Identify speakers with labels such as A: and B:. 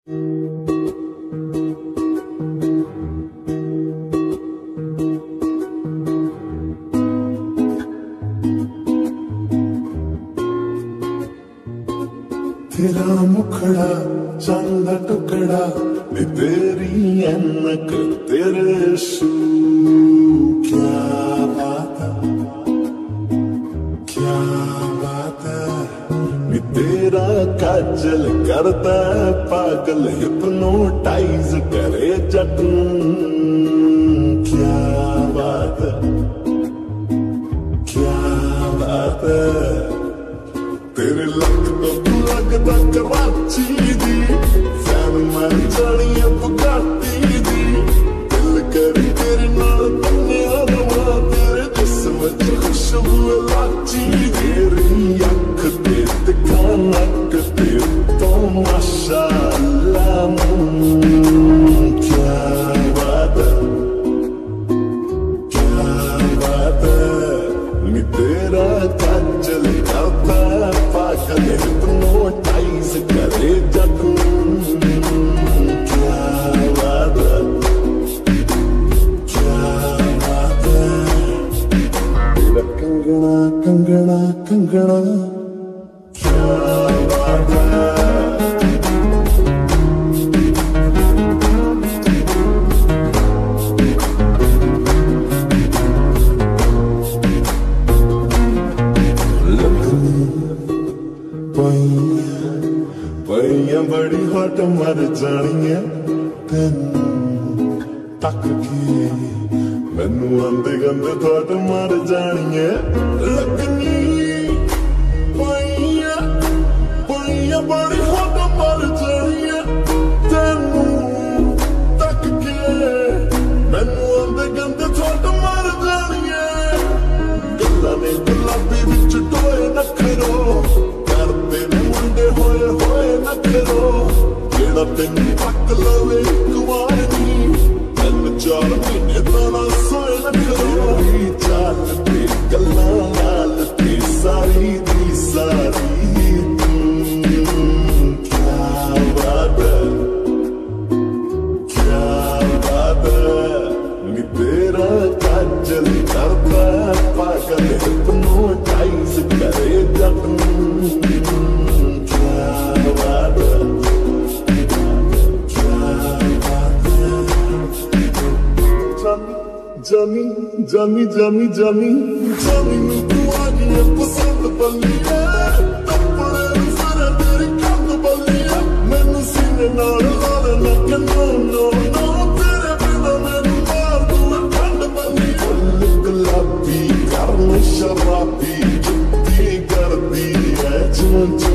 A: तेरा मुखड़ा चंद टुकड़ा नी तेरी ऐनक तेरे शू क्या बात है, क्या बात है नी तेरा काजल करता है पागल हिप्नोटाइज करे जट क्या बात है, क्या बात है तेरे लग तो लगदा कराची दी फैन मर जानी है बुगाटी दी दिल करी तेरे नाल बन्निया रवा तेरे जिस्म च खुशबू लाची तेरी अख ते नक ते तो माशाअल्लाह क्या बात है, क्या बात है नी तेरा काजल करता पागल हिप्नोटाइज करे जट क्या बात है, क्या बात है तेरा कंगना कंगना कंगना क्या बात है बड़ी हट मर जानी है तेन तक के मैनू आंदे गंदे थोट मर जानी है लगनी पाइया बड़ी हट मर जानी है तेनू तक के मैनू आंदे गंदे थोट मर जानी है गल्लां ने गुलाबी विच टोए नखरो करते ने मुंडे होए होए नखरो जेड़ा तेनू पक लवे कुमार नी तन 4 महीने तो ना सोए नखरो चाल ते गल्लां लाल ते सारी दी सारी क्या बात है, क्या बात है नी तेरा काजल करता पागल हिप्नोटाइज करे जट क्या बात है, क्या बात है जानी जानी जानी जानी जानी नू तू आ गई पसंद बल्लिया तपड़े फिर तेरी कंध बल्लिया मैनू सीने नाल ला ना कि नो नो नो तेरे बिना मैनू मार दूं ठंड बल्लिया गुलाबी करन शराबी जुत्ती करदी है